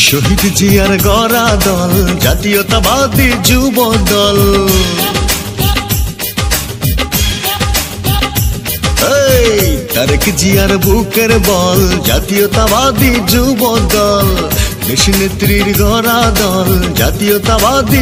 শহীদ জিয়ার গড়া দল জাতীয়তাবাদী যুব দল। তারেক জিয়ার বুকের বল জাতীয়তাবাদী যুব দল। দেশ নেত্রীর গড়া দল জাতীয়তাবাদী